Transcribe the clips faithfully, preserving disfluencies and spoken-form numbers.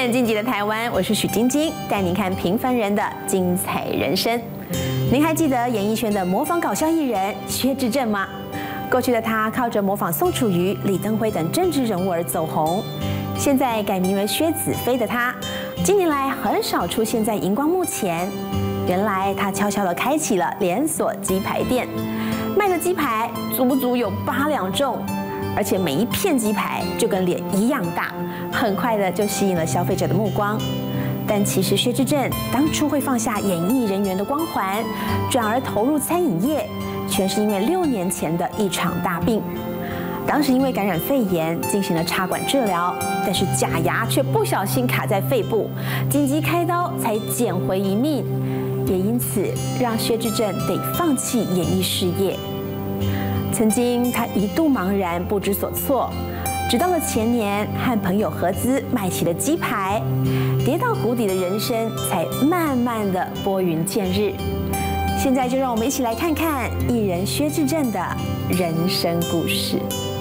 正晋级的台湾，我是许晶晶，带您看平凡人的精彩人生。您还记得演艺圈的模仿搞笑艺人薛之正吗？过去的他靠着模仿宋楚瑜、李登辉等政治人物而走红，现在改名为薛子飞的他，近年来很少出现在荧光幕前。原来他悄悄地开启了连锁鸡排店，卖的鸡排足不足有八两重。 而且每一片鸡排就跟脸一样大，很快的就吸引了消费者的目光。但其实薛之正当初会放下演艺人员的光环，转而投入餐饮业，全是因为六年前的一场大病。当时因为感染肺炎进行了插管治疗，但是假牙却不小心卡在肺部，紧急开刀才捡回一命，也因此让薛之正得放弃演艺事业。 曾经，他一度茫然不知所措，直到了前年和朋友合资卖起了鸡排，跌到谷底的人生才慢慢的拨云见日。现在就让我们一起来看看艺人薛之正的人生故事。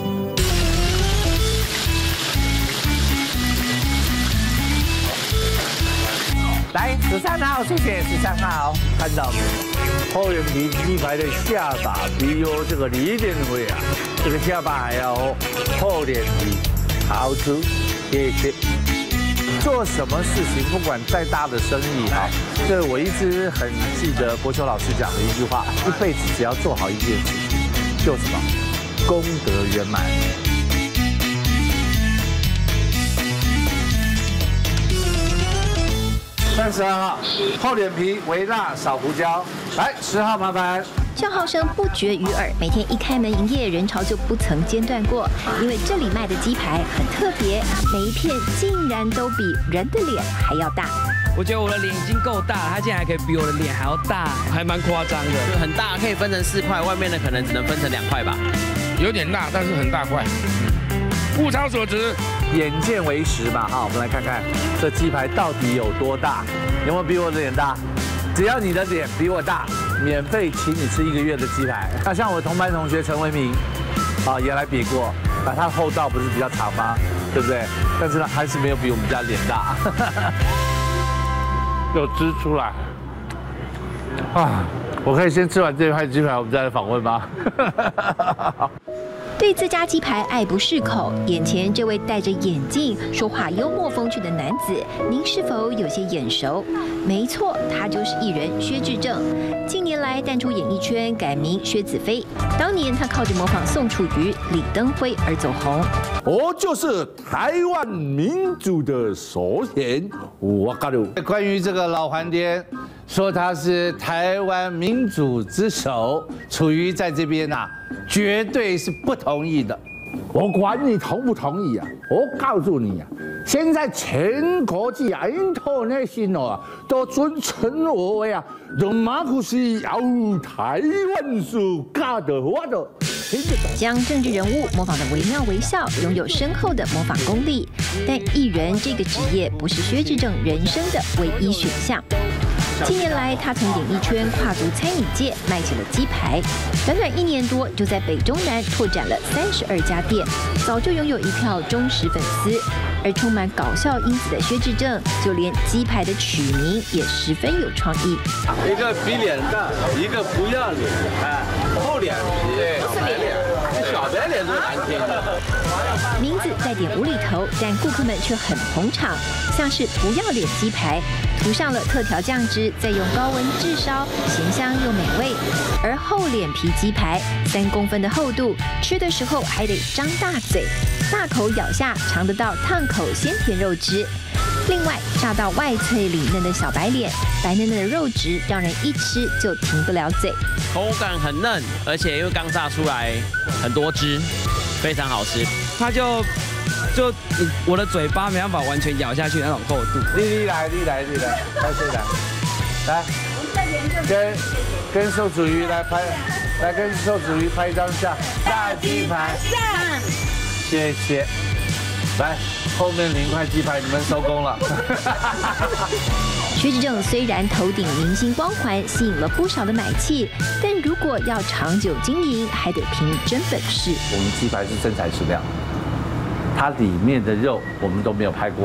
来，十三号，谢谢十三号，看到没有？厚脸皮鸡排的下巴比有这个李登辉啊，这个下巴还要厚脸皮，好吃，谢谢。做什么事情，不管再大的生意啊，这我一直很记得国球老师讲的一句话：一辈子只要做好一件事情，就什么功德圆满。 三十二号，厚脸皮，微辣，少胡椒。来，十号麻烦。 叫号声不绝于耳，每天一开门营业，人潮就不曾间断过。因为这里卖的鸡排很特别，每一片竟然都比人的脸还要大。 我觉得我的脸已经够大了，它竟然还可以比我的脸还要大，还蛮夸张的。就很大，可以分成四块，外面的可能只能分成两块吧。 有点大，但是很大块。物超所值。 眼见为实嘛，哈，我们来看看这鸡排到底有多大，有没有比我的脸大？只要你的脸比我大，免费请你吃一个月的鸡排。那像我同班同学陈为民，啊，也来比过，啊，他后道不是比较长吗？对不对？但是呢，还是没有比我们家脸大。有汁出来，啊，我可以先吃完这一块鸡排，我们再来访问吗？ 对自家鸡排爱不释口，眼前这位戴着眼镜、说话幽默风趣的男子，您是否有些眼熟？没错，他就是艺人薛之正。近年来淡出演艺圈，改名薛子飞。当年他靠着模仿宋楚瑜、李登辉而走红。 我就是台湾民主的首选，我告诉你。 关于这个老环颠，说他是台湾民主之首，楚瑜在这边呐、啊。 绝对是不同意的， 我管你同不同意啊！我告诉你啊，现在全国际啊 ，international 啊，都尊称我为啊，让马克思要台湾是干的活的。 将政治人物模仿得惟妙惟肖，拥有深厚的模仿功力。但艺人这个职业不是薛之正人生的唯一选项。 近年来，他从演艺圈跨足餐饮界，卖起了鸡排。短短一年多，就在北中南拓展了三十二家店，早就拥有一票忠实粉丝。而充满搞笑因子的薛之正，就连鸡排的取名也十分有创意。 一个比脸大，一个不要脸，哎，厚脸皮，小白脸，小白脸都难听的。 名字带点无厘头，但顾客们却很捧场，像是不要脸鸡排，涂上了特调酱汁，再用高温炙烧，咸香又美味。而厚脸皮鸡排，三公分的厚度，吃的时候还得张大嘴，大口咬下，尝得到烫口鲜甜肉汁。另外，炸到外脆里嫩的小白脸，白嫩嫩的肉质让人一吃就停不了嘴， 口感很嫩，而且因为刚炸出来很多汁，非常好吃。 它就就你我的嘴巴没办法完全咬下去那种厚度。 丽丽来，丽来，丽来，开始来，来，跟跟宋楚瑜来拍，来跟宋楚瑜拍一张相。大鸡排，谢谢。来，后面零块鸡排你们收工了。 薛之正虽然头顶明星光环，吸引了不少的买气，但如果要长久经营，还得凭真本事。 我们鸡排是真材实料，它里面的肉我们都没有拍过，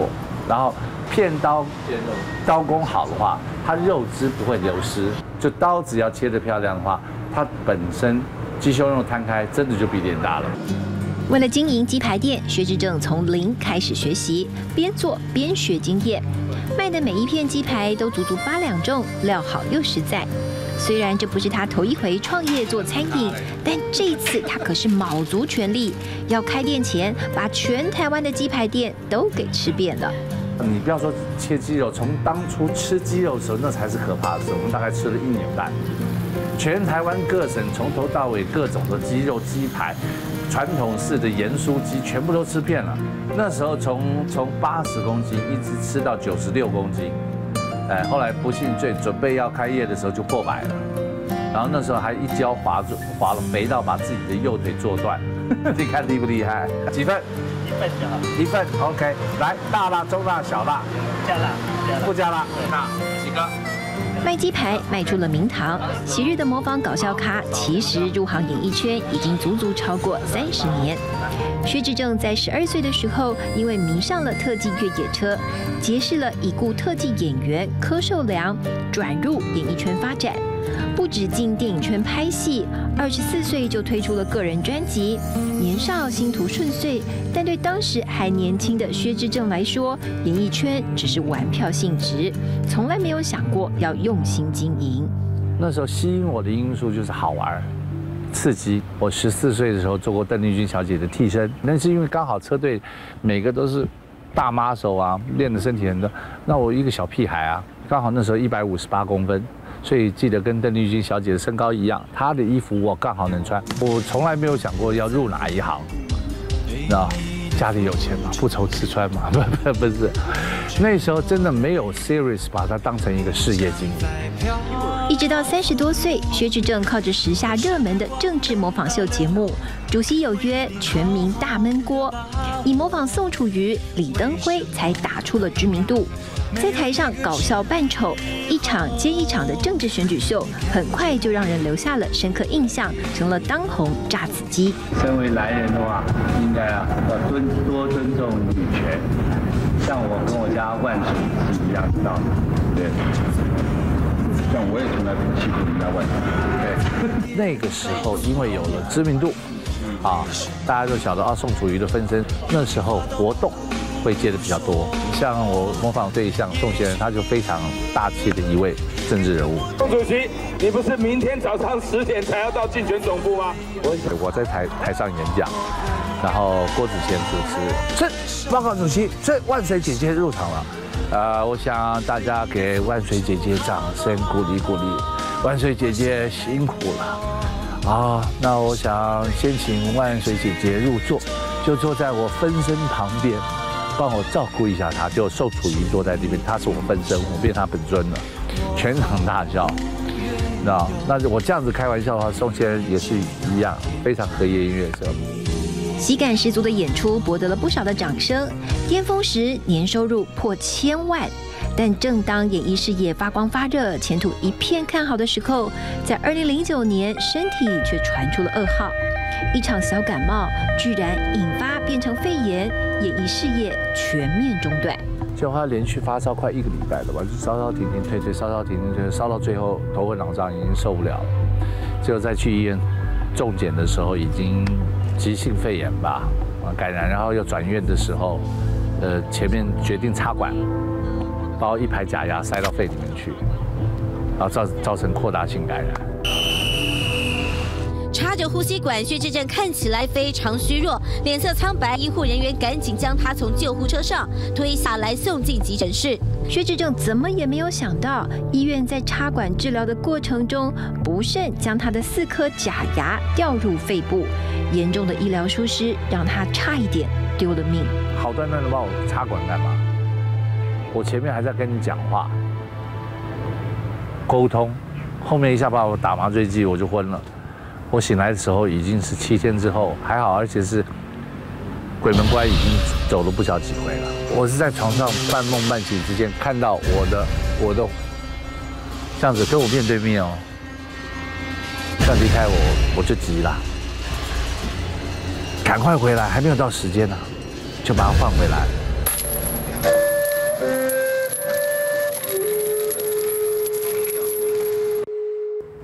然后片刀刀工好的话，它肉汁不会流失。就刀只要切得漂亮的话，它本身鸡胸肉摊开真的就比脸大了。 为了经营鸡排店，薛之正从零开始学习，边做边学经验，卖的每一片鸡排都足足八两重，料好又实在。虽然这不是他头一回创业做餐饮，但这一次他可是卯足全力，要开店前把全台湾的鸡排店都给吃遍了。 你不要说切鸡肉，从当初吃鸡肉的时候，那才是可怕的事。我们大概吃了一年半，全台湾各省从头到尾各种的鸡肉、鸡排，传统式的盐酥鸡全部都吃遍了。那时候从从八十公斤一直吃到九十六公斤。哎，后来不幸最准备要开业的时候就破百了，然后那时候还一跤滑住滑了，肥到把自己的右腿坐断，你看厉不厉害？几份？ 一份就好。 一份 ，OK。来，大辣、中辣、小辣。 加辣， 不加辣。那几个？ 卖鸡排卖出了名堂，昔日的模仿搞笑咖，其实入行演艺圈已经足足超过三十年。薛之正在十二岁的时候，因为迷上了特技越野车，结识了已故特技演员柯受良，转入演艺圈发展。不止进电影圈拍戏，二十四岁就推出了个人专辑。年少星途顺遂，但对当时还年轻的薛之正来说，演艺圈只是玩票性质，从来没有想过要用心经营。 那时候吸引我的因素就是好玩、刺激。我十四岁的时候做过邓丽君小姐的替身，那是因为刚好车队每个都是大妈手啊，练的身体很多。那我一个小屁孩啊，刚好那时候一百五十八公分。所以记得跟邓丽君小姐的身高一样，她的衣服我刚好能穿。我从来没有想过要入哪一行，那家里有钱嘛，不愁吃穿嘛，不不不是。那时候真的没有 serious 把它当成一个事业经营。 一直到三十多岁，薛之正靠着时下热门的政治模仿秀节目《主席有约》《全民大闷锅》，以模仿宋楚瑜、李登辉才打出了知名度。在台上搞笑扮丑，一场接一场的政治选举秀，很快就让人留下了深刻印象，成了当红炸子鸡。 身为男人的话，应该啊要尊多尊重女权，像我跟我家万水是一样的道理，对。像我也从来不欺负人家万水，对。 那个时候因为有了知名度，啊，大家都晓得啊宋楚瑜的分身，那时候活动会接的比较多。像我模仿对象宋先生，他就非常大气的一位政治人物。 宋主席，你不是明天早上十点才要到竞选总部吗？ 我我在台台上演讲，然后郭子乾主持。是报告主席，这万水姐姐入场了。呃，我想大家给万水姐姐掌声鼓励鼓励。万水姐姐辛苦了啊！那我想先请万水姐姐入座，就坐在我分身旁边。帮我照顾一下他，就宋楚瑜坐在那边，他是我分身，我变他本尊了，全场大笑。那那我这样子开玩笑的话，宋先生也是一样，非常和颜悦色。 喜感十足的演出博得了不少的掌声，巅峰时年收入破千万。但正当演艺事业发光发热、前途一片看好的时候，在二零零九年身体却传出了噩耗，一场小感冒居然引发变成肺炎，演艺事业全面中断。 就他连续发烧快一个礼拜了吧，就烧烧停停退退，烧烧停停退，烧到最后头昏脑胀，已经受不了了。最后再去医院重检的时候，已经急性肺炎吧，感染，然后又转院的时候，呃，前面决定插管，把一排假牙塞到肺里面去，然后造造成扩大性感染。 插着呼吸管，薛之正看起来非常虚弱，脸色苍白。医护人员赶紧将他从救护车上推下来，送进急诊室。 薛之正怎么也没有想到，医院在插管治疗的过程中，不慎将他的四颗假牙掉入肺部，严重的医疗疏失让他差一点丢了命。 好端端的帮我插管干嘛？我前面还在跟你讲话、沟通，后面一下把我打麻醉剂，我就昏了。我醒来的时候已经是七天之后，还好，而且是鬼门关已经走了不晓几回了。我是在床上半梦半醒之间看到我的我的这样子跟我面对面哦，这样离开我我就急了，赶快回来，还没有到时间呢、啊，就把它换回来。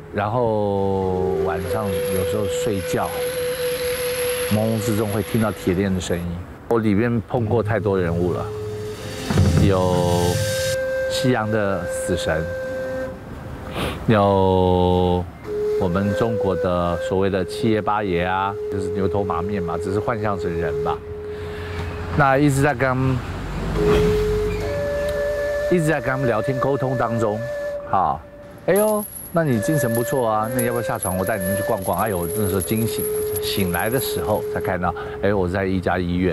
然后晚上有时候睡觉，朦胧之中会听到铁链的声音。我里面碰过太多人物了，有西洋的死神，有我们中国的所谓的七爷八爷啊，就是牛头马面嘛，只是幻象成人吧。那一直在跟他们，一直在跟他们聊天沟通当中，好，哎呦，那你精神不错啊，那你要不要下床？我带你们去逛逛。哎呦，那时候惊醒，醒来的时候才看到，哎，我在一家医院。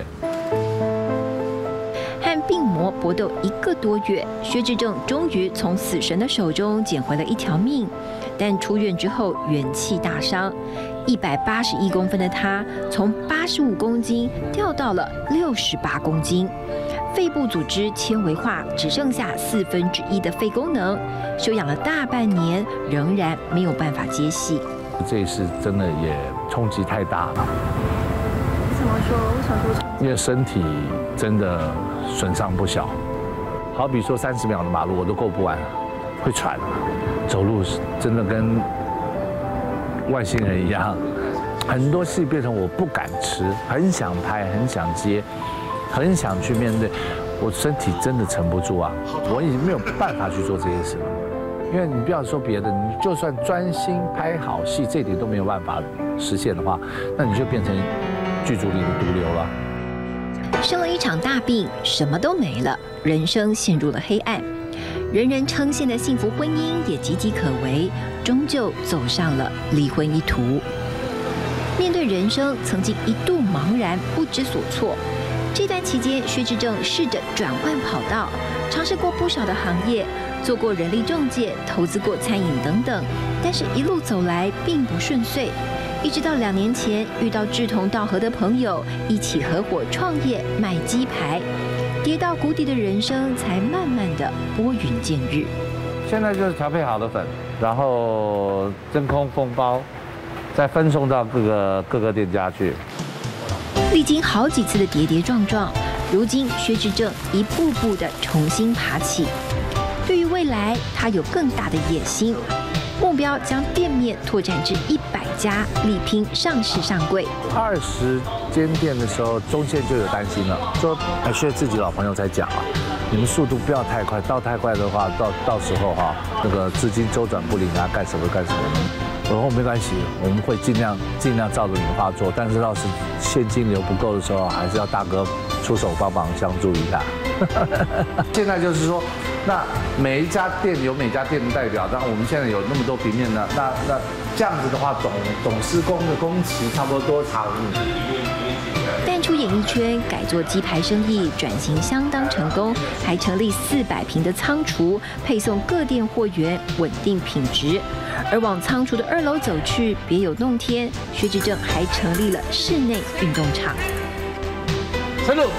和病魔搏斗一个多月，薛之正终于从死神的手中捡回了一条命，但出院之后元气大伤。一百八十一公分的他，从八十五公斤掉到了六十八公斤，肺部组织纤维化，只剩下四分之一的肺功能，休养了大半年，仍然没有办法接戏。 这一次真的也冲击太大了。 怎么说？为什么说冲击？ 因为身体真的损伤不小，好比说三十秒的马路我都过不完，会喘，走路真的跟外星人一样。很多戏变成我不敢吃，很想拍，很想接，很想去面对，我身体真的撑不住啊！我已经没有办法去做这些事了。因为你不要说别的，你就算专心拍好戏，这点都没有办法实现的话，那你就变成剧组里的毒瘤了。 生了一场大病，什么都没了，人生陷入了黑暗。人人称羡的幸福婚姻也岌岌可危，终究走上了离婚一途。面对人生，曾经一度茫然不知所措。这段期间，薛之正试着转换跑道，尝试过不少的行业，做过人力中介，投资过餐饮等等，但是一路走来并不顺遂。一直到两年前遇到志同道合的朋友，一起合伙创业卖鸡排，跌到谷底的人生才慢慢的拨云见日。 现在就是调配好的粉，然后真空封包，再分送到各个各个店家去。 历经好几次的跌跌撞撞，如今薛之正一步步的重新爬起。对于未来，他有更大的野心，目标将店面拓展至一百家，力拼上市上柜。 二十间店的时候，中线就有担心了，说哎，薛自己老朋友在讲啊，你们速度不要太快，到太快的话，到到时候哈、啊，那个资金周转不灵啊，干什么干什么。我说没关系，我们会尽量尽量照着你们话做，但是要是现金流不够的时候，还是要大哥出手帮忙相助一下。现在就是说，那每一家店有每家店的代表，但我们现在有那么多平面呢，那那这样子的话，总总施工的工期差不多多长？ 淡出演艺圈，改做鸡排生意，转型相当成功，还成立四百平的仓储，配送各店货源，稳定品质。而往仓储的二楼走去，别有洞天，薛之正还成立了室内运动场。 陈总，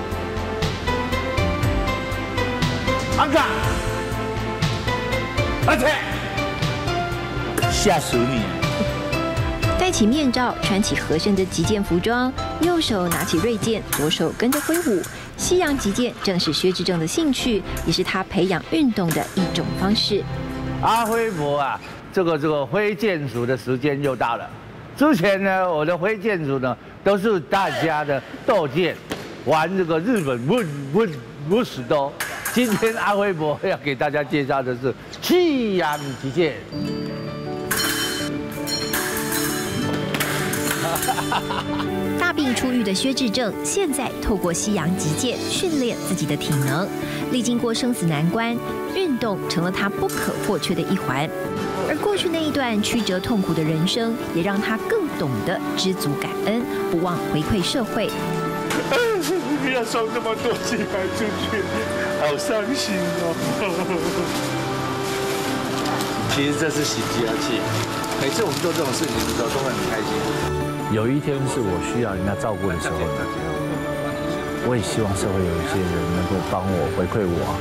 安卡，而且吓死你！ 戴起面罩，穿起合身的击剑服装，右手拿起锐剑，左手跟着挥舞。西洋击剑正是薛之正的兴趣，也是他培养运动的一种方式。 阿辉伯啊，这个这个挥剑术的时间又到了。之前呢，我的挥剑术呢，都是大家的斗剑，玩这个日本问问武士刀。今天阿辉伯要给大家介绍的是西洋击剑。 大病初愈的薛之正，现在透过西洋击剑训练自己的体能，历经过生死难关，运动成了他不可或缺的一环。而过去那一段曲折痛苦的人生，也让他更懂得知足感恩，不忘回馈社会。 要送那么多鸡排出去，好伤心哦。 其实这是喜极而泣，每次我们做这种事情的时候，都会很开心。 有一天是我需要人家照顾的时候，我也希望社会有一些人能够帮我回馈我，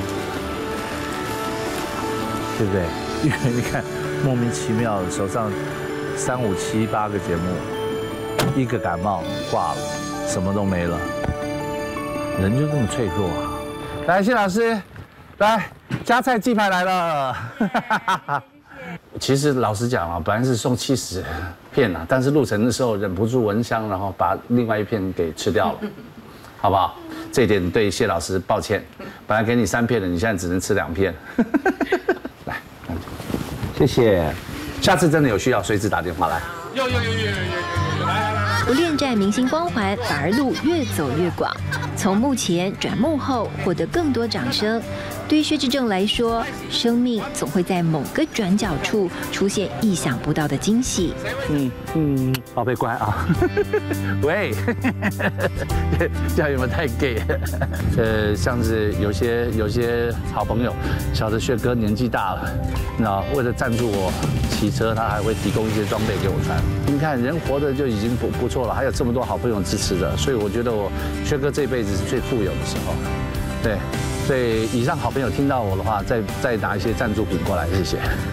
对不对？因为你看，莫名其妙的手上三五七八个节目，一个感冒挂了，什么都没了，人就这么脆弱啊！来，谢老师，来，夹菜鸡排来了。 其实老实讲啊，本来是送七十片啊，但是路程的时候忍不住闻香，然后把另外一片给吃掉了，好不好？这一点对谢老师抱歉，本来给你三片的，你现在只能吃两片。来，谢谢，下次真的有需要，随时打电话来。 有有有有有有有，来来来。 不恋战明星光环，反而路越走越广。从幕前转幕后，获得更多掌声。对于薛之正来说，生命总会在某个转角处出现意想不到的惊喜。 嗯嗯，宝贝乖啊。喂，这样有没有太 gay？ 呃，像是有些有些好朋友，晓得薛哥年纪大了，那为了赞助我骑车，他还会提供一些装备给我穿。你看人活着就已经不不错了，还有这么多好朋友支持的，所以我觉得我薛哥这辈子是最富有的时候。对。所以以上好朋友听到我的话，再再拿一些赞助品过来，谢谢。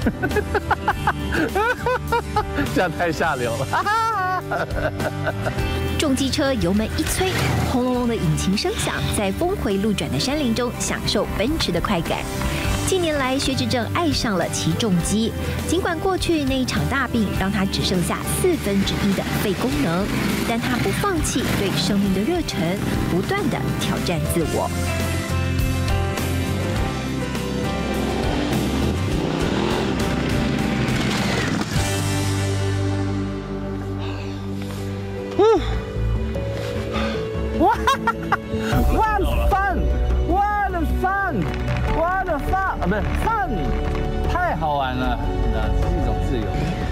这样太下流了。 重机车油门一催，轰隆隆的引擎声响，在峰回路转的山林中享受奔驰的快感。近年来，薛之正爱上了骑重机，尽管过去那一场大病让他只剩下四分之一的肺功能，但他不放弃对生命的热忱，不断的挑战自我。 What fun! What fun! What fun! 啊，不是 fun， 太好玩了，啊，这是一种自由。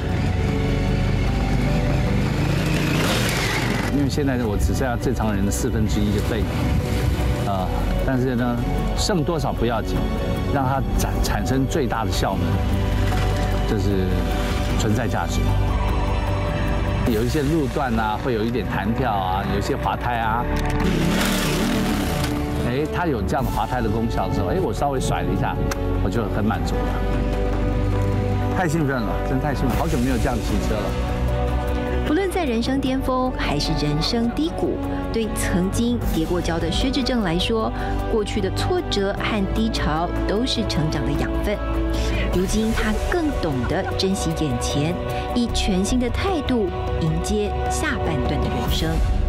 因为现在我只剩下正常人的四分之一的肺，啊，但是呢，剩多少不要紧，让它产产生最大的效能，这是存在价值。有一些路段啊，会有一点弹跳啊，有一些滑胎啊。哎，它有这样的滑胎的功效的时候，哎，我稍微甩了一下，我就很满足了。太兴奋了，真太兴奋，好久没有这样骑车了。 不论在人生巅峰还是人生低谷，对曾经跌过跤的薛之正来说，过去的挫折和低潮都是成长的养分。如今他更懂得珍惜眼前，以全新的态度迎接下半段的人生。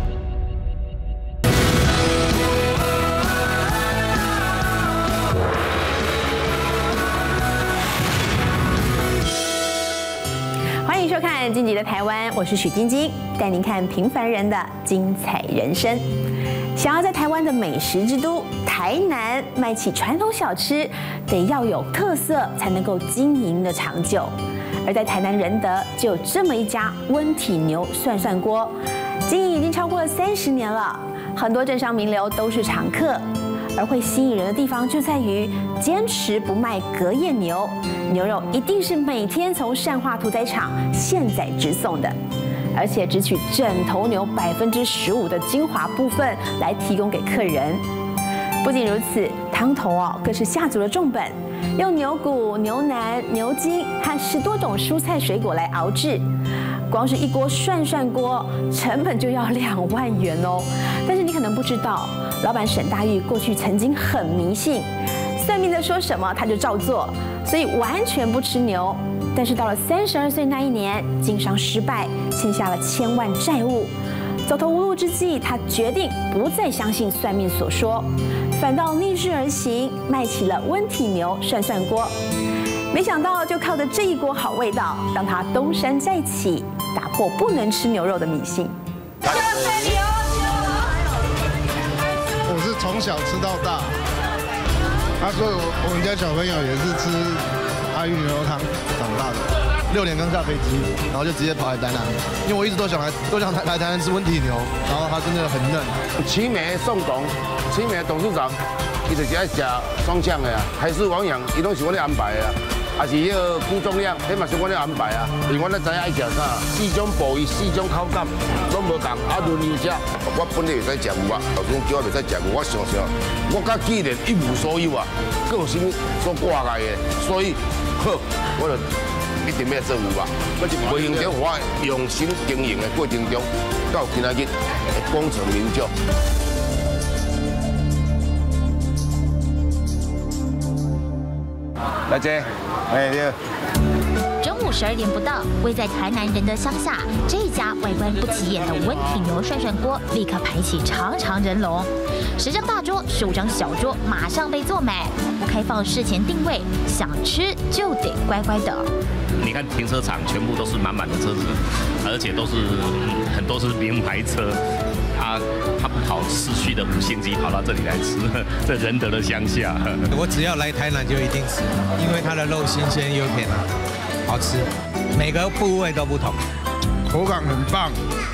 欢迎收看《晋级的台湾》，我是许晶晶，带您看平凡人的精彩人生。想要在台湾的美食之都台南卖起传统小吃，得要有特色才能够经营的长久。而在台南仁德就有这么一家温体牛涮涮锅，经营已经超过了三十年了，很多政商名流都是常客。而会吸引人的地方就在于坚持不卖隔夜牛，牛肉一定是每天从善化屠宰场现宰直送的，而且只取整头牛百分之十五的精华部分来提供给客人。不仅如此，汤头哦更是下足了重本，用牛骨、牛腩、牛筋和十多种蔬菜水果来熬制。光是一锅涮涮锅成本就要两万元哦。但是你可能不知道，老板沈大玉过去曾经很迷信，算命的说什么他就照做，所以完全不吃牛。但是到了三十二岁那一年，经商失败，欠下了千万债务，走投无路之际，他决定不再相信算命所说，反倒逆势而行，卖起了温体牛涮涮锅。没想到就靠着这一锅好味道，让他东山再起，打破不能吃牛肉的迷信。 我是从小吃到大，他说我我们家小朋友也是吃阿玉牛肉汤长大的，六点刚下飞机，然后就直接跑来台南，因为我一直都想来都想来台南吃温体牛，然后它真的很嫩。 奇美宋董，奇美董事长，伊就是爱食双枪的啊，海事王养，伊拢是我咧安排的啊。也是迄个辜仲亮，迄嘛是我咧安排啊，因为我咧知影爱食啥，四种部位、四种口感拢无同，啊轮流食。我本来会使食牛肉，老师叫我袂使食牛，我想想，我甲既然一无所有啊，佫有啥物所挂碍的，所以好，我就一定要做牛肉。无形中我用心经营的过程中，到今仔日会功成名就。来姐，哎对。 中午十二点不到，位在台南仁德乡下这家外观不起眼的温体牛涮涮锅，立刻排起长长人龙。十张大桌，十五张小桌，马上被坐满。不开放事前定位，想吃就得乖乖等。 你看停车场全部都是满满的车子，而且都是很多是名牌车。他他不跑市区的五星级，跑到这里来吃，这仁德的乡下。 我只要来台南就一定吃，因为它的肉新鲜又甜啊，好吃，每个部位都不同， 口感很棒，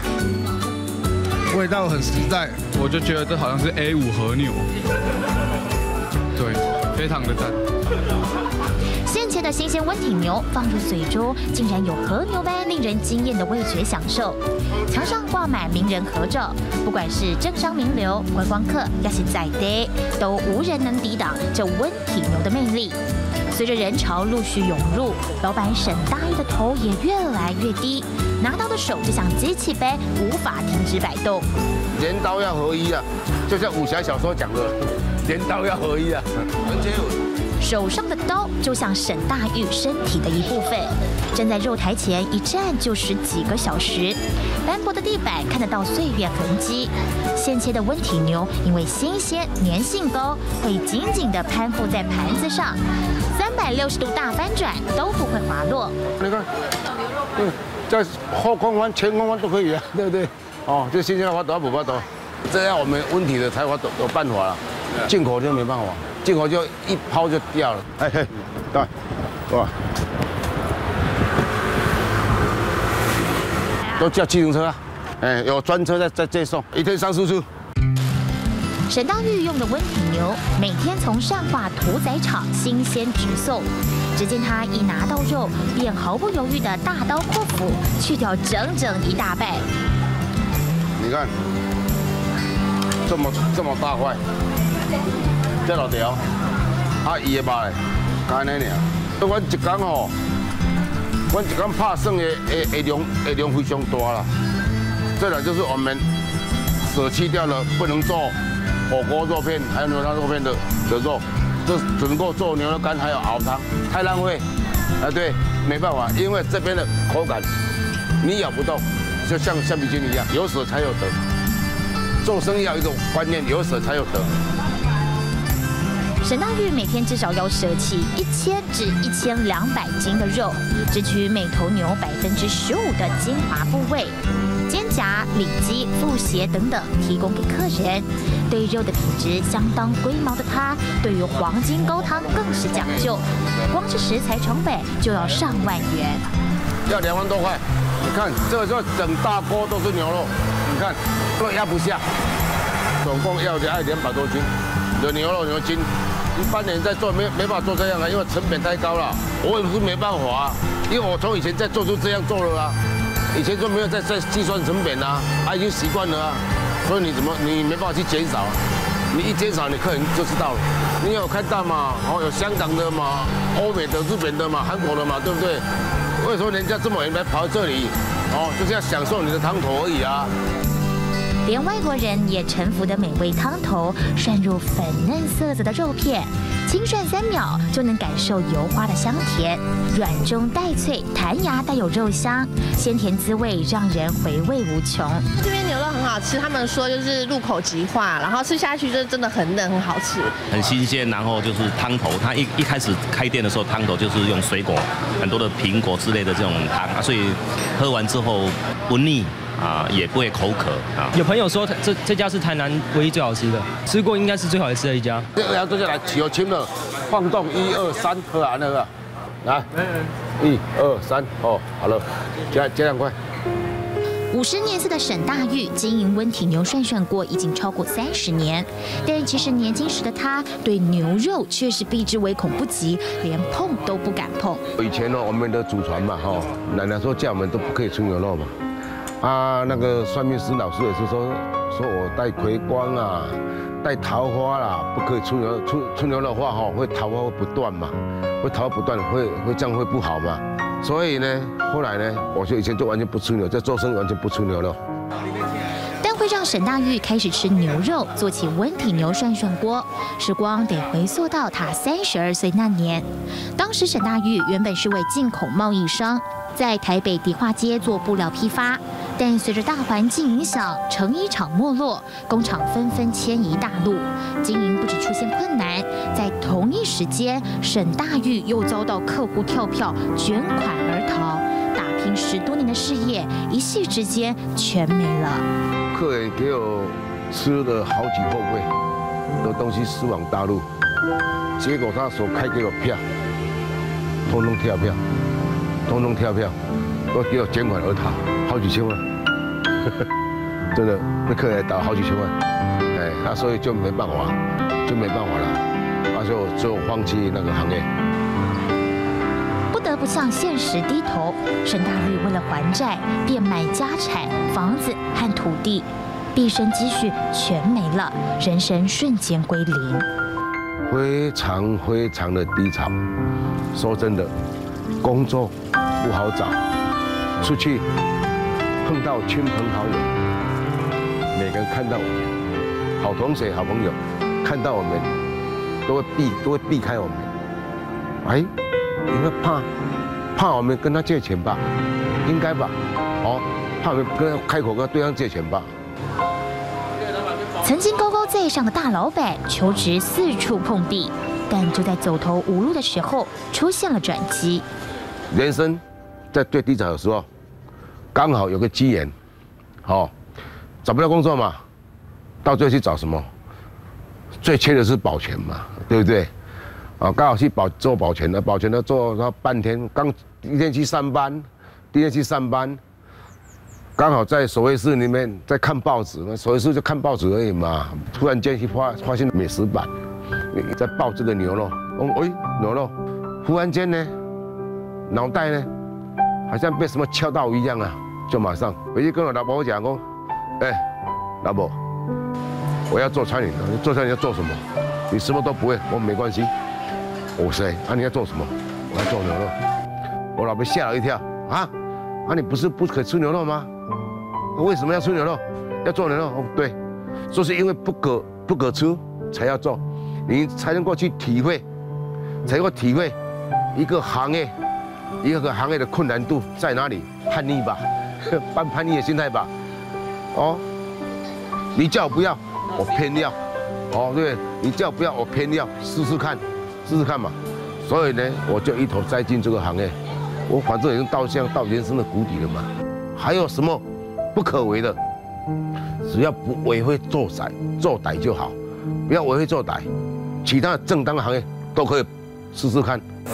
味道很实在。 我就觉得这好像是 A 五 和牛，对，非常的赞。 现切的新鲜温体牛放入嘴中，竟然有和牛般令人惊艳的味觉享受。墙上挂满名人合照，不管是政商名流、观光客，要是在地，都无人能抵挡这温体牛的魅力。随着人潮陆续涌入，老板沈大义的头也越来越低，拿刀的手就像机器般无法停止摆动。 镰刀要合一啊，就像武侠小说讲的，镰刀要合一啊，而且手上的刀就像沈大玉身体的一部分，站在肉台前一站就是几个小时，斑驳的地板看得到岁月痕迹。现切的温体牛因为新鲜、粘性高，会紧紧地攀附在盘子上，三百六十度大翻转都不会滑落。 你看，嗯，在后空翻、前空翻都可以啊，对不对？哦，这新鲜的花朵不花朵，这样我们温体的才华有办法了，进口就没办法。进口就一抛就掉了，哎嘿，对，哇，都叫计程车啊，哎，有专车在在这送，一天三输出。 沈大玉用的温体牛，每天从善化屠宰场新鲜直送。只见他一拿到肉，便毫不犹豫的大刀阔斧去掉整整一大半。 你看，这么这么大块。这六条，啊，伊的肉嘞，干安尼尔。所以阮一工吼，阮一工拍算的的的量的量非常大啦。再来就是我们舍弃掉了不能做火锅肉片，还有牛腩肉片的的肉，就只能够做牛肉干，还有熬汤，太浪费。啊，对，没办法，因为这边的口感你咬不动，就像橡皮筋一样，有舍才有得。做生意要有一种观念，有舍才有得。 沈大玉每天至少要舍弃一千至一千两百斤的肉，只取每头牛百分之十五的精华部位，肩胛、里脊、腹斜等等提供给客人。对肉的品质相当龟毛的他，对于黄金高汤更是讲究，光是食材成本就要上万元， 要两万多块。你看这个就整大锅都是牛肉，你看都压不下，总共要要两百多斤的牛肉牛筋。一般人在做没没办法做这样啊，因为成本太高了。我也不是没办法啊，因为我从以前在做就这样做了啦，以前就没有在在计算成本啊，啊已经习惯了啊，所以你怎么你没办法去减少，你一减少你客人就知道了。你有看到嘛？哦，有香港的嘛，欧美的、日本的嘛，韩国的嘛，对不对？为什么人家这么远来跑到这里？哦，就是要享受你的汤头而已啊。 连外国人也臣服的美味汤头，涮入粉嫩色泽的肉片，轻涮三秒就能感受油花的香甜，软中带脆，弹牙带有肉香，鲜甜滋味让人回味无穷。 这边牛肉很好吃，他们说就是入口即化，然后吃下去就真的很嫩，很好吃， 很新鲜。然后就是汤头，它一一开始开店的时候，汤头就是用水果，很多的苹果之类的这种汤啊，所以喝完之后不腻。啊，也不会口渴啊。 有朋友说这这家是台南唯一最好吃的，吃过应该是最好吃的一家。 这个要坐下来，起油轻了，放动一二三，喝完了，来，一二三，哦，好了，加加两块。 五十年次的沈大玉经营温体牛涮涮锅已经超过三十年，但其实年轻时的他对牛肉却是避之唯恐不及，连碰都不敢碰。 以前呢，我们的祖传嘛，哈，奶奶说叫我们都不可以吃牛肉嘛。啊，那个算命师老师也是说，说我带葵光啊，带桃花啦，不可以出牛出出牛的话哈，会桃花会不断嘛，会桃花不断，会会这样会不好嘛。所以呢，后来呢，我就以前就完全不吃牛，在做生意完全不吃牛肉。 但会让沈大玉开始吃牛肉，做起温体牛涮涮锅。时光得回溯到他三十二岁那年，当时沈大玉原本是位进口贸易商，在台北迪化街做布料批发。但随着大环境影响，成衣厂没落，工厂纷纷迁移大陆，经营不止出现困难，在同一时间，沈大玉又遭到客户跳票卷款而逃，打拼十多年的事业一夕之间全没了。 客人给我吃了好几货柜的东西输往大陆，结果他所开给我票，通通跳票，通通跳票，都给我卷款而逃，好几千万。真的，那客人打好几千万，哎，他所以就没办法，就没办法了，他就就放弃那个行业。 不得不向现实低头，沈大玉为了还债，变卖家产、房子和土地，毕生积蓄全没了，人生瞬间归零， 非常非常的低潮。说真的，工作不好找，出去。碰到亲朋好友，每个人看到我们，好同学、好朋友，看到我们都会避，都会避开我们。哎，因为怕怕我们跟他借钱吧，应该吧？哦，怕我们跟他开口跟对方借钱吧。 曾经高高在上的大老板，求职四处碰壁，但就在走投无路的时候，出现了转机。 人生在最低潮的时候。刚好有个机缘，好、哦，找不到工作嘛，到最后去找什么？最缺的是保全嘛，对不对？啊，刚好去保做保全的，保全的做他半天，刚一天去上班，第二天去上班，刚好在守卫室里面在看报纸，那守卫室就看报纸而已嘛。突然间去发发现美食版，在报这个牛肉，哦，哎，牛肉，忽然间呢，脑袋呢？好像被什么敲到一样啊，就马上回去跟我老婆讲说，哎，老婆，我要做餐饮的，做餐饮要做什么？你什么都不会，我说没关系。我说，啊你要做什么？我要做牛肉。我老婆吓了一跳，啊，啊你不是不可吃牛肉吗？为什么要吃牛肉？要做牛肉？哦对，就是因为不可不可吃才要做，你才能够去体会，才能够体会一个行业。一个行业的困难度在哪里？叛逆吧，叛叛逆的心态吧。哦，你叫我不要，我偏要。哦，对，你叫我不要，我偏要，试试看，试试看嘛。所以呢，我就一头栽进这个行业。我反正已经到像到人生的谷底了嘛。还有什么不可为的？只要不为非作歹，作歹就好，不要为非作歹。其他的正当的行业都可以试试看。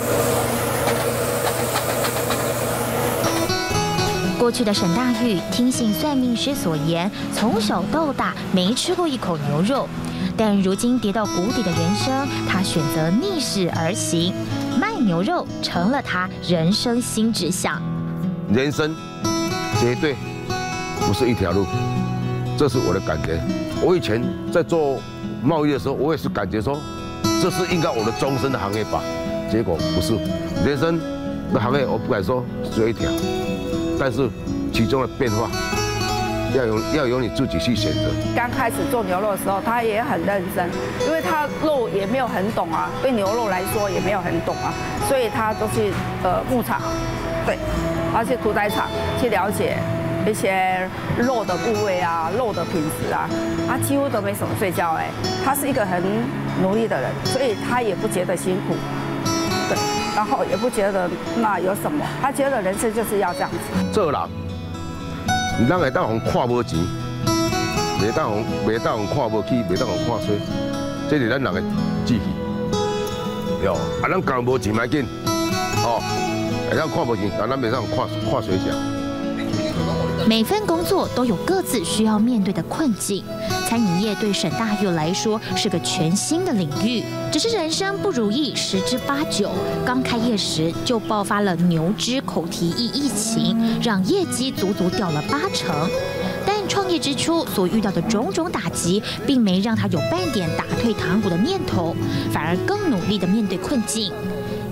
过去的沈大玉听信算命师所言，从小到大没吃过一口牛肉，但如今跌到谷底的人生，他选择逆势而行，卖牛肉成了他人生新志向。 人生绝对不是一条路，这是我的感觉。我以前在做贸易的时候，我也是感觉说，这是应该我的终身的行业吧，结果不是。人生的行业我不敢说只有一条。但是其中的变化要由要由你自己去选择。 刚开始做牛肉的时候，他也很认真，因为他肉也没有很懂啊，对牛肉来说也没有很懂啊，所以他都去呃牧场，对，他去屠宰场去了解一些肉的部位啊、肉的品质啊，他几乎都没什么睡觉哎，他是一个很努力的人，所以他也不觉得辛苦。对，然后也不觉得那有什么，他觉得人生就是要这样子。 做人，你当会当互看无钱，袂当互袂当互看无起，袂当互看衰，这是咱人的志气。哟，啊，咱讲无钱买紧，哦，会当看无钱，但咱袂当看看衰小。 每份工作都有各自需要面对的困境，餐饮业对沈大玉来说是个全新的领域。只是人生不如意十之八九，刚开业时就爆发了牛只口蹄疫疫情，让业绩足足掉了八成。但创业之初所遇到的种种打击，并没让他有半点打退堂鼓的念头，反而更努力地面对困境。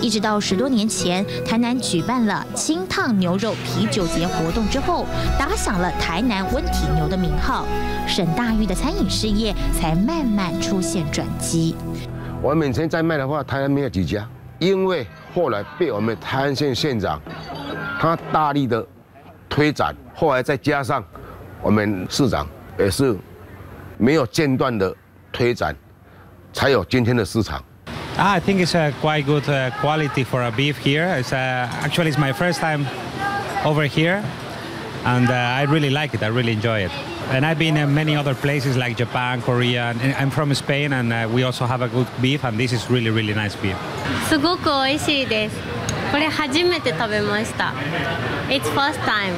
一直到十多年前，台南举办了清烫牛肉啤酒节活动之后，打响了台南温体牛的名号，沈大玉的餐饮事业才慢慢出现转机。 我们以前在卖的话，台南没有几家，因为后来被我们台南县县长他大力的推展，后来再加上我们市长也是没有间断的推展，才有今天的市场。 I think it's a quite good uh, quality for a beef here. It's uh, actually it's my first time over here, and uh, I really like it. I really enjoy it. And I've been in many other places like Japan, Korea. And I'm from Spain, and uh, we also have a good beef. And this is really, really nice beef. すごく美味しいです。これ初めて食べました。It's first time.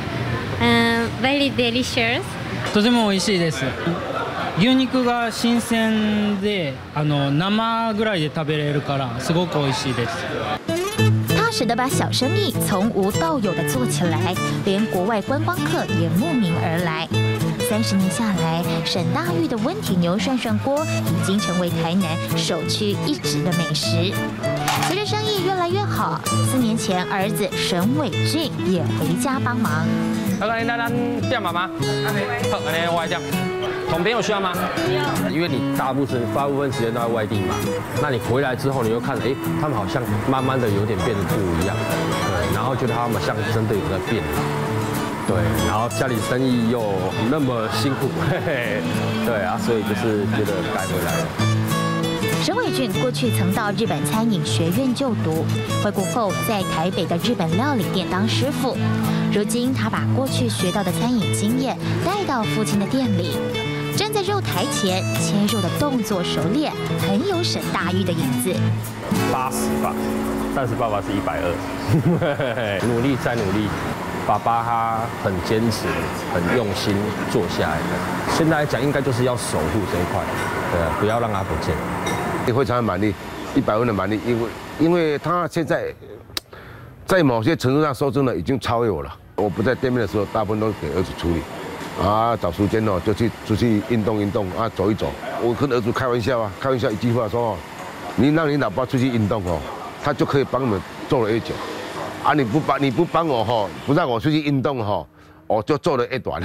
Um, very delicious. とても美味しいです。 牛肉が新鮮で、あの生ぐらいで食べれるからすごく美味しいです。 踏实的把小生意从无到有的做起来，连国外观光客也慕名而来。三十年下来，沈大玉的温体牛涮涮锅已经成为台南首屈一指的美食。随着生意越来越好，四年前儿子沈伟俊也回家帮忙。 好，来，咱咱点嘛吗？好，安尼我来点。 统编有需要吗？因为你大部分大部分时间都在外地嘛，那你回来之后，你又看，哎，他们好像慢慢的有点变得不一样，对，然后觉得他们像真的有在变，对，然后家里生意又那么辛苦，嘿嘿，对啊，所以就是觉得该回来了。 沈伟俊过去曾到日本餐饮学院就读，回国后在台北的日本料理店当师傅。如今他把过去学到的餐饮经验带到父亲的店里，站在肉台前切肉的动作熟练，很有沈大玉的影子。 八十吧，但是爸爸是一百二，努力再努力。爸爸他很坚持，很用心做下来的。现在来讲，应该就是要守护这一块，对啊，不要让它不见。 非常的满意，一百分的满意，因为因为他现在在某些程度上说真的已经超越我了。我不在店面的时候，大部分都给儿子处理，啊，找时间哦就去出去运动运动啊，走一走。我跟儿子开玩笑啊，开玩笑一句话说哦，你让你老爸出去运动哦，他就可以帮你们做了一久，啊，你不帮你不帮我哈，不让我出去运动哈，我就做了一段。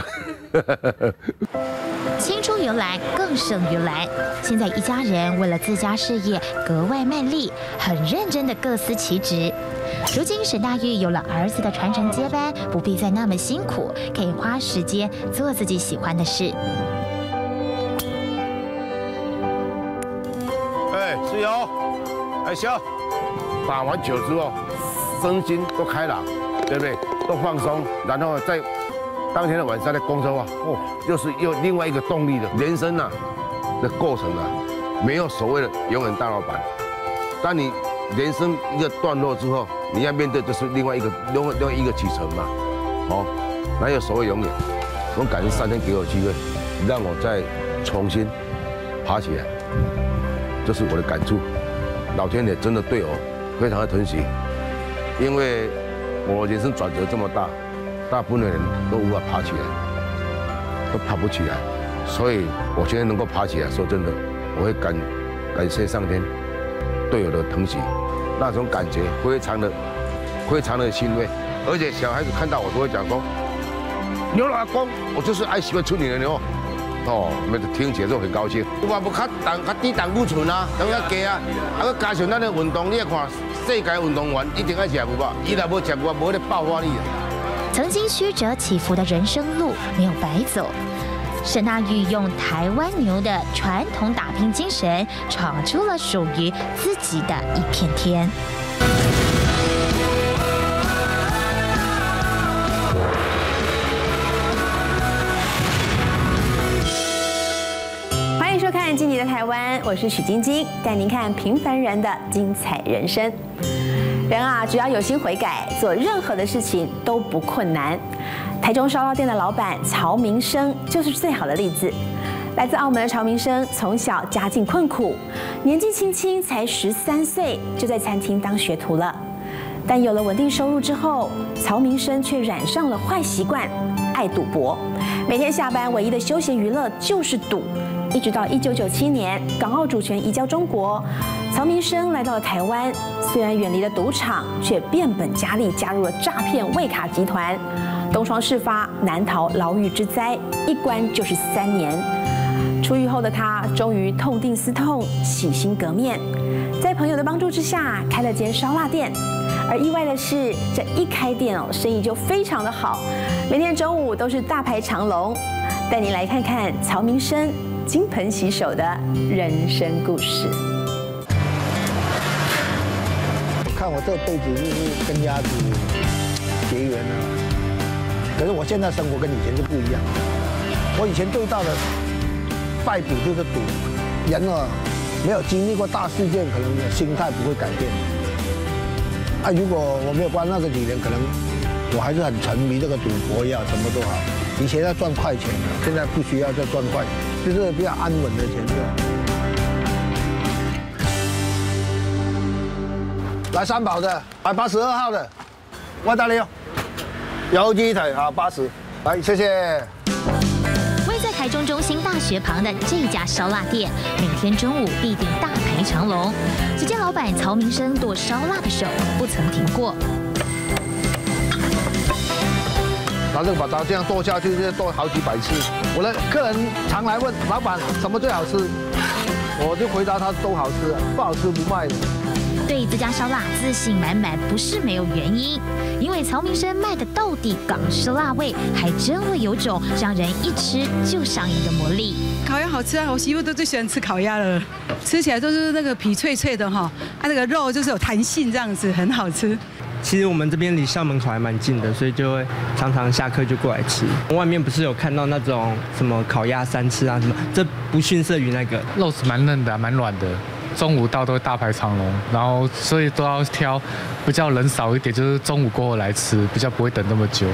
青出于蓝更胜于蓝。现在一家人为了自家事业格外卖力，很认真的各司其职。如今沈大玉有了儿子的传承接班，不必再那么辛苦，可以花时间做自己喜欢的事。 哎，是哦，哎笑，打完球之后，身心都开朗，对不对？都放松，然后再。 当天的晚上在工作啊，哦，又是又另外一个动力的人生啊的过程啊，没有所谓的永远大老板。当你人生一个段落之后，你要面对就是另外一个另外另外一个启程嘛，哦，哪有所谓永远？我感谢上天给我机会，让我再重新爬起来，这是我的感触。老天爷真的对我非常的疼惜，因为我人生转折这么大。 大部分的人都无法爬起来，都爬不起来，所以我现在能够爬起来，说真的，我会感感谢上天对我的疼惜，那种感觉非常的非常的欣慰，而且小孩子看到我都会讲说，牛老公，我就是爱喜欢吃你的牛，哦，那个听起来就很高兴。我无较胆较低胆固醇啊，等下加啊，啊个加上咱的运动，你看世界运动员一定爱吃牛肉，伊若无吃牛肉，无咧爆发力啊。 曾经曲折起伏的人生路没有白走，沈大玉用台湾牛的传统打拼精神，闯出了属于自己的一片天。 欢迎收看《经济的台湾》，我是许晶晶，带您看平凡人的精彩人生。 人啊，只要有心悔改，做任何的事情都不困难。台中烧肉店的老板曹明生就是最好的例子。来自澳门的曹明生，从小家境困苦，年纪轻轻才十三岁就在餐厅当学徒了。但有了稳定收入之后，曹明生却染上了坏习惯，爱赌博。每天下班唯一的休闲娱乐就是赌， 一直到一九九七年港澳主权移交中国，曹明生来到了台湾。虽然远离了赌场，却变本加厉加入了诈骗魏卡集团，东窗事发，难逃牢狱之灾，一关就是三年。出狱后的他，终于痛定思痛，洗心革面，在朋友的帮助之下，开了间烧腊店。而意外的是，这一开店哦，生意就非常的好，每天中午都是大排长龙。带您来看看曹明生金盆洗手的人生故事。 我看我这辈子就是跟鸭子结缘了，可是我现在生活跟以前就不一样。我以前最大的败笔就是赌，人啊没有经历过大事件，可能心态不会改变。啊，如果我没有关那个几年，可能我还是很沉迷这个赌博呀，什么都好。以前要赚快钱，现在不需要再赚快钱，就是比较安稳的钱就好。来三宝的，来八十二号的，我大利哦，油鸡腿好八十，来谢谢。 位在台中中心大学旁的这家烧腊店，每天中午必定大排长龙。只见老板曹明生剁烧腊的手不曾停过。 拿这个把刀这样剁下去，就剁好几百次。我的客人常来问老板什么最好吃，我就回答他都好吃，不好吃不卖的。 对这家烧腊自信满满，不是没有原因。因为曹明生卖的到底港式辣味，还真会有种让人一吃就上瘾的魔力。 烤鸭好吃啊，我媳妇都最喜欢吃烤鸭了，吃起来都是那个皮脆脆的哈，啊那个肉就是有弹性，这样子很好吃。 其实我们这边离校门口还蛮近的，所以就会常常下课就过来吃。外面不是有看到那种什么烤鸭三吃啊什么，这不逊色于那个。 肉是蛮嫩的，蛮软的。中午到都会大排长龙，然后所以都要挑比较人少一点，就是中午过后来吃，比较不会等那么久。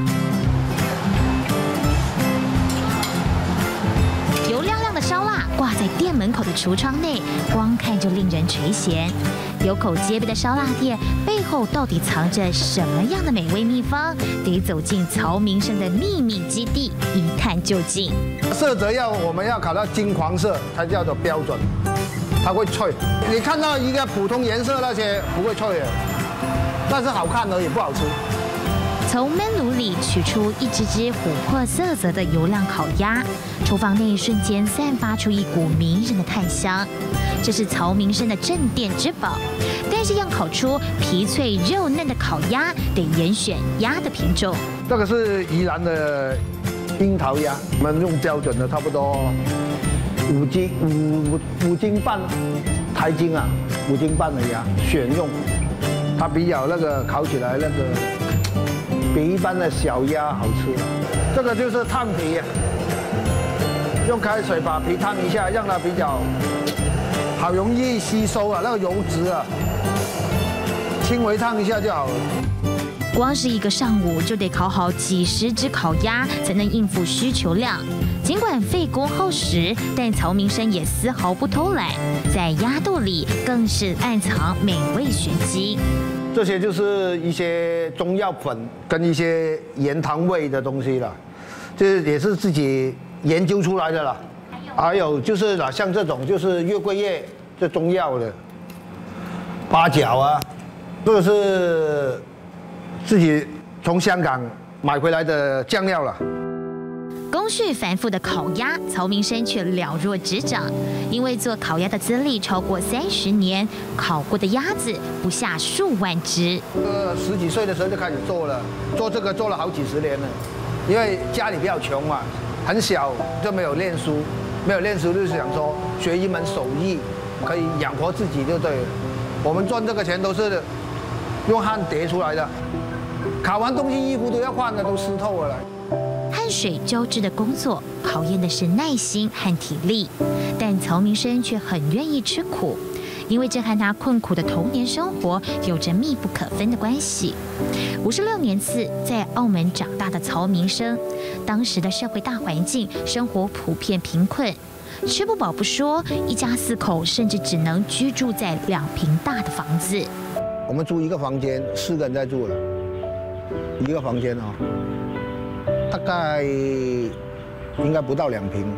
油亮亮的烧腊挂在店门口的橱窗内，光看就令人垂涎。有口皆碑的烧腊店背后到底藏着什么样的美味秘方？得走进曹明生的秘密基地一探究竟。 色泽要我们要烤到金黄色才叫做标准。它会脆，你看到一个普通颜色那些不会脆的，但是好看而已，不好吃。 从焖炉里取出一只只琥珀色泽的油亮烤鸭，厨房内瞬间散发出一股迷人的炭香。这是曹明生的镇店之宝，但是要烤出皮脆肉嫩的烤鸭，得严选鸭的品种。 这个是宜兰的樱桃鸭，我们用标准的差不多。五斤五五斤半台斤啊，五斤半的鸭选用，它比较那个烤起来那个比一般的小鸭好吃。这个就是烫皮，用开水把皮烫一下，让它比较好容易吸收啊，那个油脂啊，轻微烫一下就好了。 光是一个上午就得烤好几十只烤鸭，才能应付需求量。尽管费工耗时，但曹明生也丝毫不偷懒，在鸭肚里更是暗藏美味玄机。 这些就是一些中药粉跟一些盐糖味的东西了，这也是自己研究出来的了。还有就是啦，像这种就是月桂叶这中药的八角啊，这个是自己从香港买回来的酱料了。 工序繁复的烤鸭，曹明生却了若指掌。因为做烤鸭的资历超过三十年，烤过的鸭子不下数万只。 呃，十几岁的时候就开始做了，做这个做了好几十年了。因为家里比较穷嘛，很小就没有念书，没有念书就是想说学一门手艺，可以养活自己就对了。我们赚这个钱都是用汗叠出来的，烤完东西衣服都要换的，都湿透了。 汗水交织的工作，考验的是耐心和体力，但曹明生却很愿意吃苦，因为这和他困苦的童年生活有着密不可分的关系。五十六年次在澳门长大的曹明生，当时的社会大环境，生活普遍贫困，吃不饱不说，一家四口甚至只能居住在两坪大的房子。 我们租一个房间，四个人在住了，一个房间哦。大概应该不到两坪，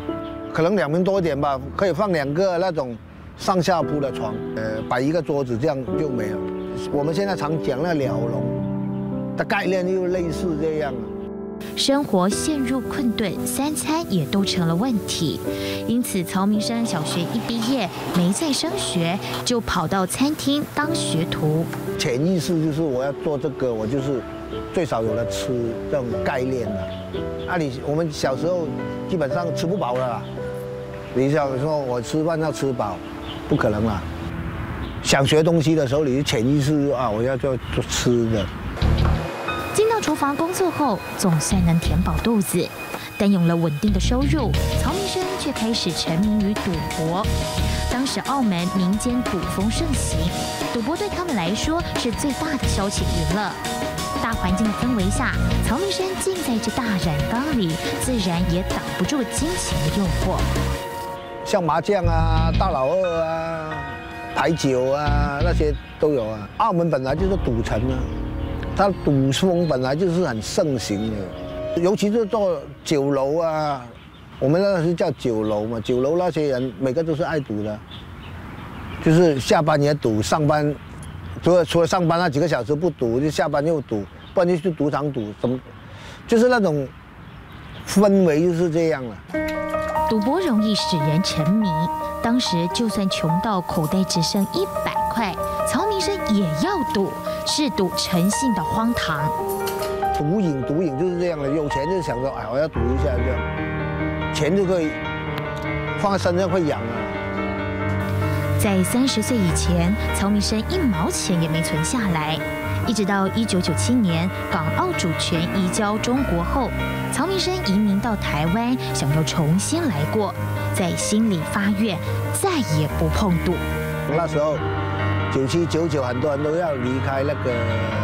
可能两平多一点吧，可以放两个那种上下铺的床，呃，摆一个桌子，这样就没有。我们现在常讲那鸟笼的概念，就类似这样。 生活陷入困顿，三餐也都成了问题。因此，曹明生小学一毕业没再升学，就跑到餐厅当学徒。 潜意识就是我要做这个，我就是最少有的吃这种概念了。啊，你我们小时候基本上吃不饱了啦。你想说我吃饭要吃饱，不可能啦。想学东西的时候，你潜意识啊，我要做做吃的。 进到厨房工作后，总算能填饱肚子，但有了稳定的收入，曹明生却开始沉迷于赌博。当时澳门民间赌风盛行，赌博对他们来说是最大的消遣娱乐。大环境的氛围下，曹明生浸在这大染缸里，自然也挡不住金钱的诱惑。 像麻将啊、大老二啊、牌九啊，那些都有啊。澳门本来就是赌城啊。它赌风本来就是很盛行的，尤其是做酒楼啊，我们那是叫酒楼嘛，酒楼那些人每个都是爱赌的，就是下班也赌，上班除了除了上班那几个小时不赌，就下班又赌，不然就去赌场赌，什么，就是那种氛围就是这样了。 赌博容易使人沉迷，当时就算穷到口袋只剩一百块，曹明生也要赌。是赌成性的荒唐， 赌瘾赌瘾就是这样的，有钱就想说，哎，我要赌一下这样，钱就可以放在身上会痒啊。 在三十岁以前，曹明生一毛钱也没存下来，一直到一九九七年港澳主权移交中国后，曹明生移民到台湾，想要重新来过，在心里发愿，再也不碰赌。 那时候。九七九九，很多人都要离开那个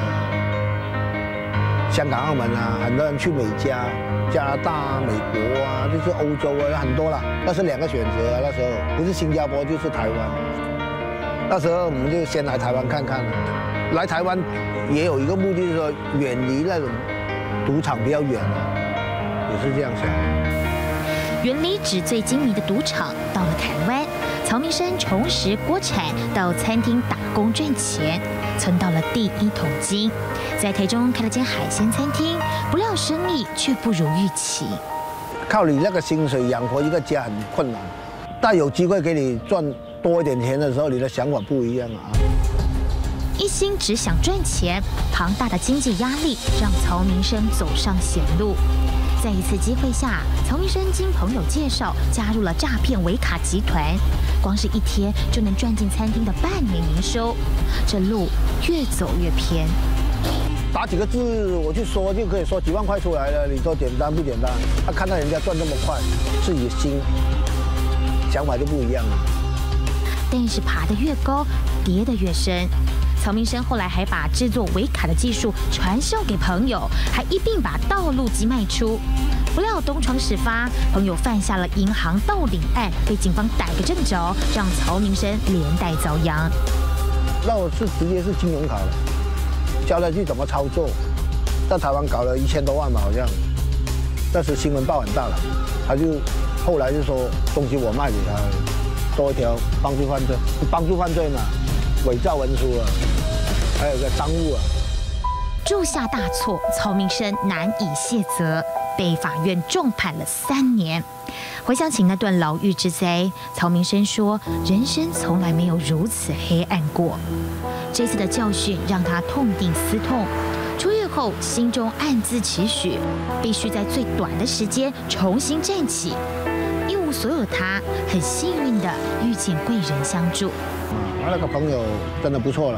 香港、澳门啊，很多人去美加、加拿大、美国啊，就是欧洲啊，很多啦。那是两个选择啊，那时候不是新加坡就是台湾。那时候我们就先来台湾看看。来台湾也有一个目的，就是说远离那种赌场比较远啊，也是这样想。 远离纸醉金迷的赌场，到了台湾。曹明生重拾锅铲，到餐厅打工赚钱，存到了第一桶金，在台中开了间海鲜餐厅，不料生意却不如预期。 靠你那个薪水养活一个家很困难，但有机会给你赚多一点钱的时候，你的想法不一样啊。 一心只想赚钱，庞大的经济压力让曹明生走上险路。在一次机会下，曹明生经朋友介绍加入了诈骗伪卡集团，光是一天就能赚进餐厅的半年营收，这路越走越偏。 打几个字我去说就可以说几万块出来了，你说简单不简单？他看到人家赚这么快，自己心想法就不一样了。 但是爬得越高，跌得越深。曹明生后来还把制作伪卡的技术传授给朋友，还一并把道路机卖出。不料东窗事发，朋友犯下了银行盗领案，被警方逮个正着，让曹明生连带遭殃。 那我是直接是金融卡了，教他去怎么操作，在台湾搞了一千多万吧，好像，那时新闻报很大了，他就后来就说东西我卖给他，多一条帮助犯罪，帮助犯罪嘛。伪造文书啊，还有个赃物啊， 铸下大错，曹明生难以卸责，被法院重判了三年。回想起那段牢狱之灾，曹明生说：“人生从来没有如此黑暗过。”这次的教训让他痛定思痛，出狱后心中暗自期许，必须在最短的时间重新站起。一无所有的他，很幸运地遇见贵人相助。 我那个朋友真的不错了，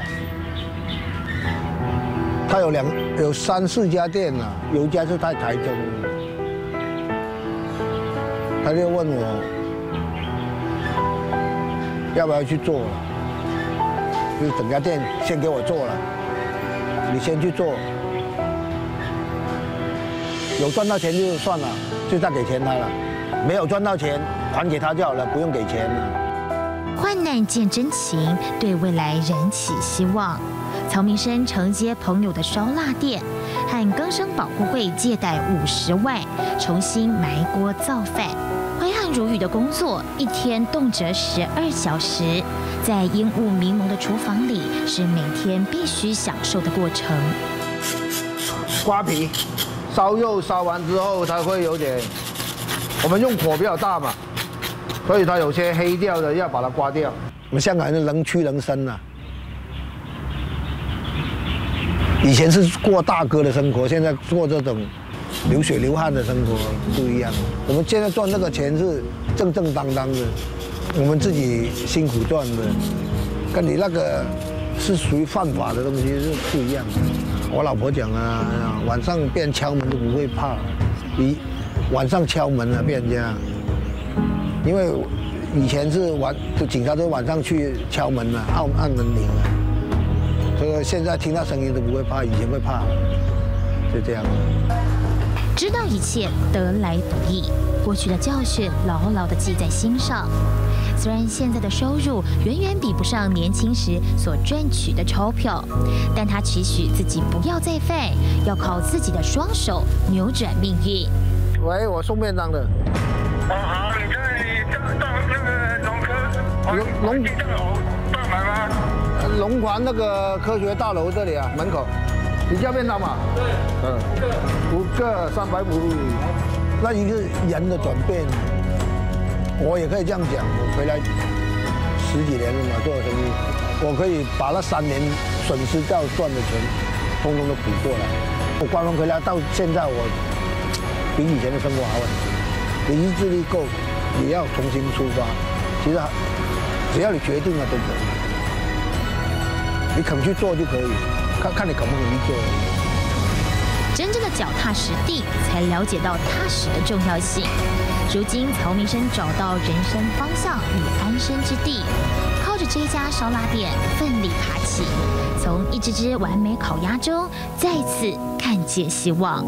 他有两有三四家店了，有一家是在台中，他就问我要不要去做了，就是整家店先给我做了，你先去做，有赚到钱就算了，就再给钱他了，没有赚到钱还给他就好了，不用给钱了。 患难见真情，对未来燃起希望。曹明生承接朋友的烧腊店，和更生保护会借贷五十万，重新埋锅造饭。挥汗如雨的工作，一天动辄十二小时，在烟雾迷蒙的厨房里，是每天必须享受的过程。 刮皮，烧肉烧完之后，它会有点，我们用火比较大嘛，所以它有些黑掉的要把它刮掉。我们香港人能屈能伸啊。以前是过大哥的生活，现在过这种流血流汗的生活不一样。我们现在赚这个钱是正正当当的，我们自己辛苦赚的，跟你那个是属于犯法的东西是不一样的。我老婆讲啊，晚上被人敲门都不会怕，你晚上敲门啊，被人家，因为以前是晚，就警察都晚上去敲门了，按按门铃了。所以现在听到声音都不会怕，以前会怕，就这样。 知道一切得来不易，过去的教训牢牢地记在心上。虽然现在的收入远远比不上年轻时所赚取的钞票，但他期许自己不要再废，要靠自己的双手扭转命运。 喂，我送便当的。 哦，好，你在到那个农科农农大买吗？ 龙环那个科学大楼这里啊，门口，你叫便当嘛？对，嗯，五个三百五，那一个人的转变，我也可以这样讲。我回来十几年了嘛，做生意，我可以把那三年损失掉赚的钱，通通都补过来。我关门回来到现在，我比以前的生活好很多。你意志力够，你要重新出发，其实只要你决定了都可以。你肯去做就可以，看看你肯不肯去做。 真正的脚踏实地，才了解到踏实的重要性。如今，曹明生找到人生方向与安身之地，靠着这家烧腊店奋力爬起，从一只只完美烤鸭中再次看见希望。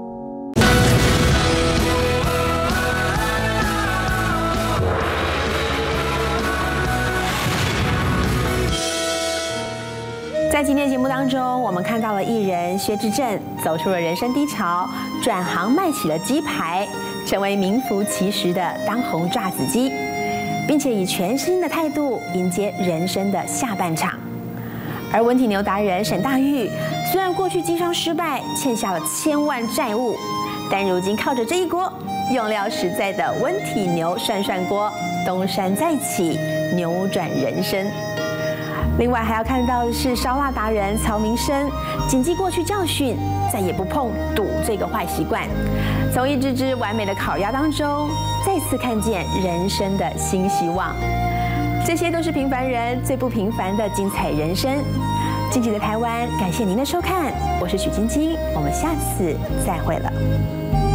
在今天节目当中，我们看到了艺人薛之正走出了人生低潮，转行卖起了鸡排，成为名副其实的当红炸子鸡，并且以全新的态度迎接人生的下半场。而温体牛达人沈大玉，虽然过去经商失败，欠下了千万债务，但如今靠着这一锅用料实在的温体牛涮涮锅，东山再起，扭转人生。另外还要看到的是烧腊达人曹明生，谨记过去教训，再也不碰赌这个坏习惯，从一只只完美的烤鸭当中，再次看见人生的新希望。这些都是平凡人最不平凡的精彩人生。近期的台湾，感谢您的收看，我是许晶晶，我们下次再会了。